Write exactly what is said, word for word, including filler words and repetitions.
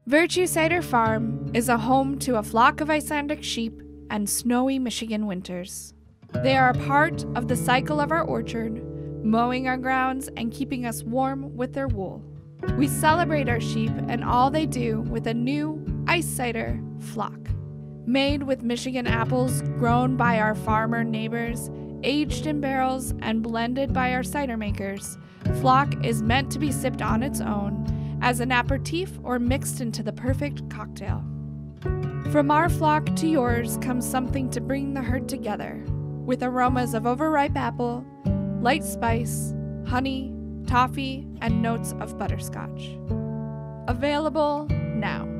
Virtue Cider Farm is a home to a flock of Icelandic sheep and snowy Michigan winters. They are a part of the cycle of our orchard, mowing our grounds and keeping us warm with their wool. We celebrate our sheep and all they do with a new ice cider, Flok. Made with Michigan apples grown by our farmer neighbors, aged in barrels and blended by our cider makers, Flok is meant to be sipped on its own, as an aperitif or mixed into the perfect cocktail. From our flock to yours comes something to bring the herd together, with aromas of overripe apple, light spice, honey, toffee, and notes of butterscotch. Available now.